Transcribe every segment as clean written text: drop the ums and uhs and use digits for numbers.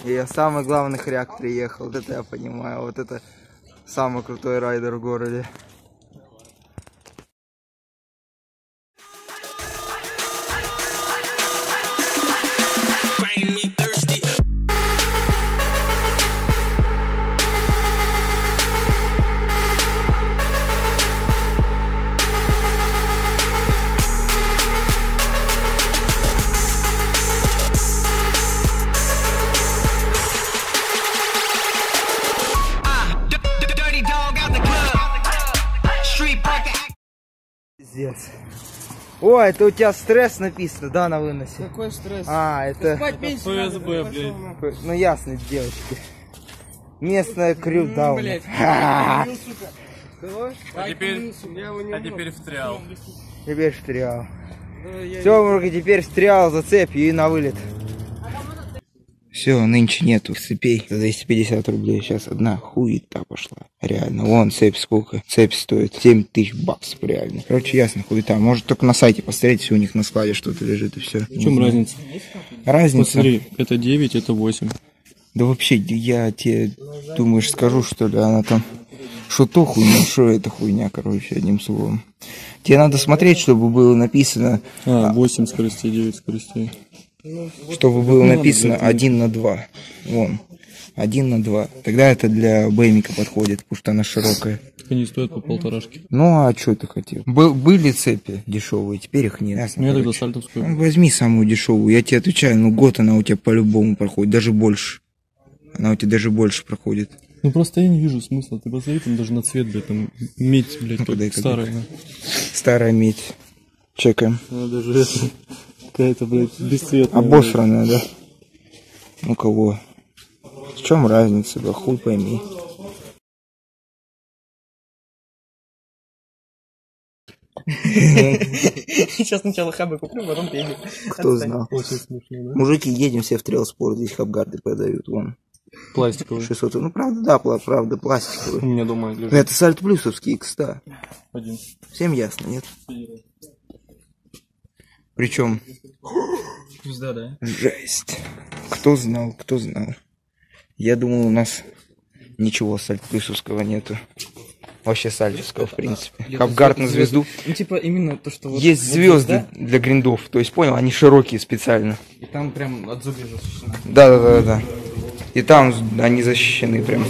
И самый главный хряк приехал. Вот это я понимаю. Вот это самый крутой райдер в городе. Пиздец. О, это у тебя стресс написано, да, на выносе? Какой стресс? А, это ФСБ, блядь. Ну ясно, девочки. Местная крю-даун. А теперь встрял. Теперь встрял. Все, мужики, теперь встрял за цепью и на вылет. Все, нынче нету цепей за 250 рублей. Сейчас одна хуета пошла. Реально, вон цепь сколько. Цепь стоит 7000 баксов, реально. Короче, ясно, хуета. Может только на сайте посмотреть, все у них на складе что-то лежит и все. В чем разница? Разница? Посмотри, это 9, это 8. Да вообще, я тебе, думаешь, скажу, что ли, она там... Что то хуйня, что это хуйня, короче, одним словом. Тебе надо смотреть, чтобы было написано... 8 скоростей, 9 скоростей. Чтобы было написано 1 на 2. Вон. 1 на 2. Тогда это для БМика подходит, потому что она широкая. Они стоят по полторашке. Ну, а что ты хотел? Были цепи дешевые, теперь их нет. Ясно, я тогда сальтовскую. Ну, возьми самую дешевую, я тебе отвечаю, ну год она у тебя по-любому проходит, даже больше. Она у тебя даже больше проходит. Ну просто я не вижу смысла. Ты посмотри, там даже на цвет, блядь, там медь, блядь, ну, старая. Да. Старая медь. Чекаем. Даже это какая-то, блядь, бесцветная. Обосранная, да? Ну кого? В чем разница, да хуй пойми. Сейчас сначала хабы куплю, потом пейду. Кто знал? Очень смешно, да? Мужики, едем все в Трелспорт, здесь хабгарды продают, вон. Пластиковый. 600, ну правда, да, правда, пластиковый. У меня дома лежит. Это сальт плюсовский X100. Один. Всем ясно, нет? Причем... Пизда, да? Жесть. Кто знал, кто знал. Я думал, у нас ничего сальт плюсовского нету. Вообще сальтовского, в принципе. Хабгард на звезду. Ну, типа, именно то, что... Есть звезды для гриндов. То есть, понял, они широкие специально. И там прям от зубья защищено. Да. И там они защищены прям.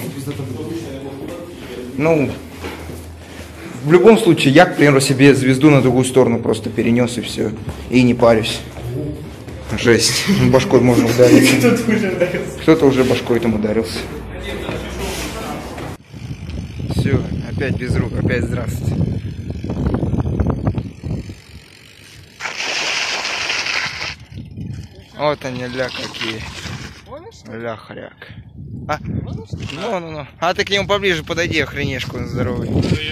Ну, в любом случае, я, к примеру, себе звезду на другую сторону просто перенес и все. И не парюсь. Жесть. Башкой можно удариться. Кто-то уже башкой там ударился. Все, опять без рук, опять здравствуйте. Вот они, ля какие. Ля хряк. А? Ну. А ты к нему поближе подойди, охренешку, он здоровый.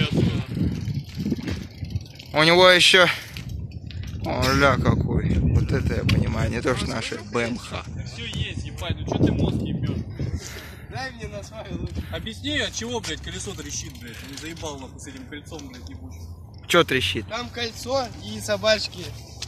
У него еще... О, ля какой. Вот это я понимаю, не то что наши БМХ. Все есть, ебать, ну что ты мозг ебешь? Дай мне на свою лучше. Объясни, от чего, блядь, колесо трещит, блядь. Он заебал нахуй с этим кольцом, блядь, ебучим. Че трещит? Там кольцо и собачки.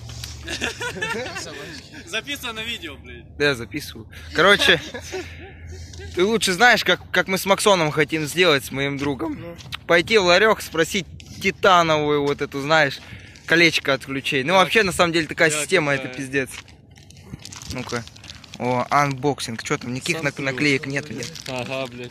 Записано на видео, блядь. Да, я записываю. Короче, ты лучше знаешь, как мы с Максоном хотим сделать, с моим другом. Пойти в ларек, спросить титановую вот эту, знаешь, колечко от ключей. Ну, вообще, на самом деле, такая система, это пиздец. Ну-ка. О, анбоксинг. Что там, никаких наклеек нету, нет? Ага, блядь.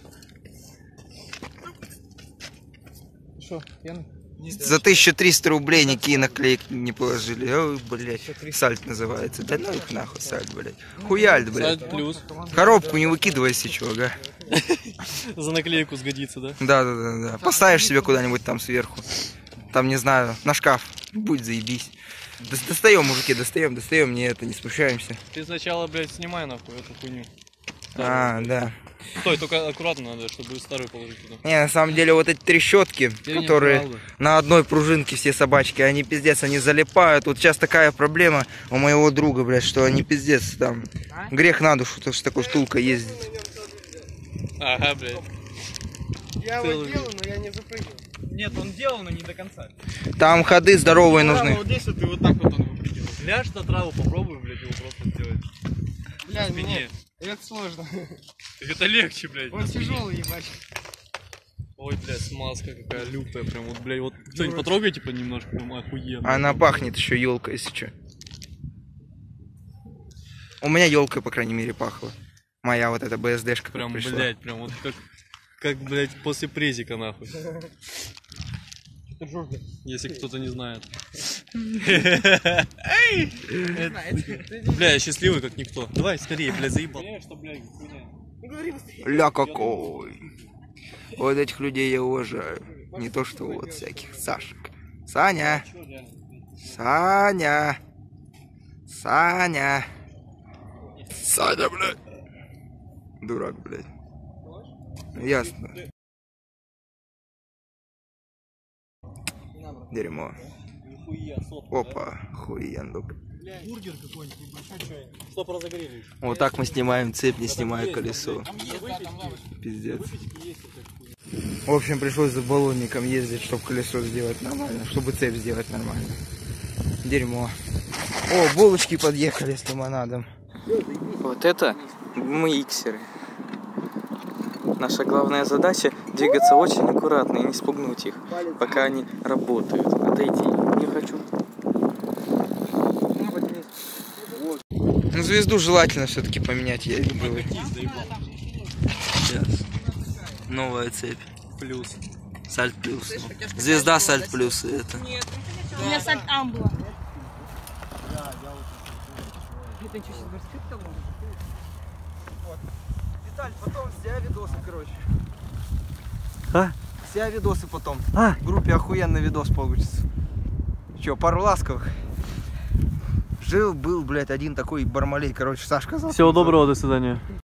Что, пьяный? За 1300 рублей никакие наклеек не положили. Ой, блядь, сальт называется. Да ну их нахуй, сальт, блядь. Хуяльт, блядь. Сальт плюс. Коробку не выкидывай, если чего, ага. За наклейку сгодится, да? Да. Поставишь себе куда-нибудь там сверху. Там, не знаю, на шкаф. Будет заебись. Достаем, мужики, достаем, не это, не смущаемся. Ты сначала, блядь, снимай нахуй эту хуйню. А, да. Стой, только аккуратно надо, чтобы старую положить туда. Не, на самом деле, вот эти трещотки, которые на одной пружинке все собачки, они пиздец, они залипают. Вот сейчас такая проблема у моего друга, блядь, что они пиздец там. Грех на душу, то что такой штулкой ездить. Ага, блядь. Я его делал, но я не запрыгнул. Нет, он делал, но не до конца. Там ходы здоровые нужны. Вот здесь вот и вот так вот он выпрыгивал. Ляжь на траву, попробуй, блядь, его просто сделать. Бля, спине. Это сложно. Это легче, блядь. Он тяжелый, ебать. Ой, блядь, смазка какая лютая, прям вот, блядь, вот кто-нибудь потрогай, типа, немножко, прям охуенно. Она пахнет еще елкой, если что. У меня елкой, по крайней мере, пахла. Моя вот эта БСДшка Прям, пришла. блядь, прям вот как, блядь, после презика, нахуй. Если кто-то не знает. Бля, я счастливый, как никто. Давай, скорее, блядь, заебал. Ля какой. Вот этих людей я уважаю. Не то, что вот всяких Сашек. Саня. Саня. Саня. Саня, блядь. Дурак, блядь. Ясно. Дерьмо. Опа, хуендук. Бургер какой-нибудь небольшой. Стоп, разогрели. Вот так мы снимаем цепь, не снимая колесо. Пиздец. В общем, пришлось за баллонником ездить, чтобы колесо сделать нормально, чтобы цепь сделать нормально. Дерьмо. О, булочки подъехали с лимонадом. Вот это мы иксеры. Наша главная задача двигаться очень аккуратно и не спугнуть их, пока они работают. Отойди, не хочу. Ну, звезду желательно все-таки поменять, я видел. Сейчас. Новая цепь. Плюс. Сальт плюс. Звезда сальт плюс это. У меня сальт амбула. Виталь, потом с тебя видосы, короче. А? С тебя видосы потом. А? В группе охуенный видос получится. Че, пару ласковых. Жил-был, блядь, один такой бармалей, короче, Сашка. Всего доброго, до свидания.